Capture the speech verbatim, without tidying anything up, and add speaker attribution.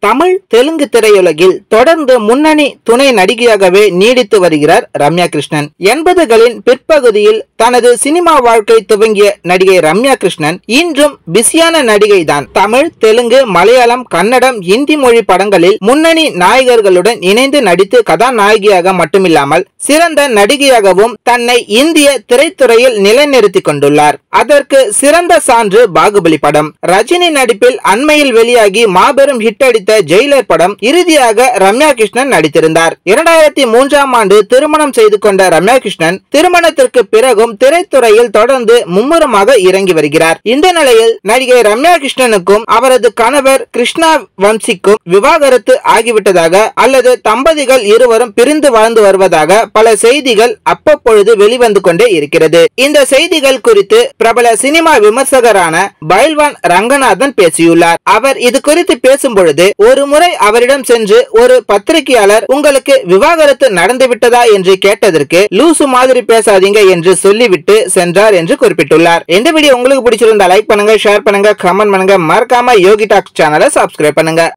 Speaker 1: தமிழ் தெலுங்கு திரையுலகில் தொடர்ந்து முன்னணி துணை நடிகையாகவே நீடித்து வருகிறார் ரம்யா கிருஷ்ணன். எண்பதுகளின் பிற்பகுதியில் தனது சினிமா வாழ்க்கை துவங்கிய நடிகை ரம்யா கிருஷ்ணன் இன்றும் பிஸியான நடிகை தான். தமிழ், தெலுங்கு, மலையாளம், கன்னடம், இந்தி மொழி படங்களில் முன்னணி நாயகர்களுடன் இணைந்து நடித்து கதாநாயகியாக மட்டுமில்லாமல் சிறந்த நடிகையாகவும் தன்னை இந்திய திரைத்துறையில் நிலைநிறுத்திக் கொண்டுள்ளார். அதற்கு சிறந்த சான்று பாகுபலி படம். ரஜினி நடிப்பில் அண்மையில் வெளியாகி மாபெரும் ஹிட் அடித்த ஜெயிலர் படம் இறுதியாக ரம்யா கிருஷ்ணன் நடித்திருந்தார். இரண்டாயிரத்தி மூன்றாம் ஆண்டு திருமணம் செய்து கொண்ட ரம்யா கிருஷ்ணன் திருமணத்திற்கு பிறகும் திரைத்துறையில் தொடர்ந்து மும்முரமாக இறங்கி வருகிறார். இந்த நிலையில் நடிகை ரம்யா கிருஷ்ணனுக்கும் அவரது கணவர் கிருஷ்ணா வம்சிக்கும் விவாகரத்து ஆகிவிட்டதாக அல்லது தம்பதிகள் இருவரும் பிரிந்து வாழ்ந்து வருவதாக பல செய்திகள் அவ்வப்பொழுது வெளிவந்து கொண்டே இருக்கிறது. இந்த செய்திகள் குறித்து பிரபல சினிமா விமர்சகரான பைல்வான் ரங்கநாதன் பேசியுள்ளார். அவர் இது குறித்து பேசும் பொழுது, ஒரு முறை அவரிடம் சென்று ஒரு பத்திரிகையாளர் உங்களுக்கு விவாகரத்து நடந்துவிட்டதா என்று கேட்டதற்கு லூசு மாதிரி பேசாதீங்க என்று சொல்லிவிட்டு சென்றார் என்று குறிப்பிட்டுள்ளார். இந்த வீடியோ உங்களுக்கு பிடிச்சிருந்தா லைக் பண்ணுங்க, ஷேர் பண்ணுங்க, கமெண்ட் பண்ணுங்க, மறக்காம யோகி டாக்ஸ் சேனலை சப்ஸ்கிரைப் பண்ணுங்க.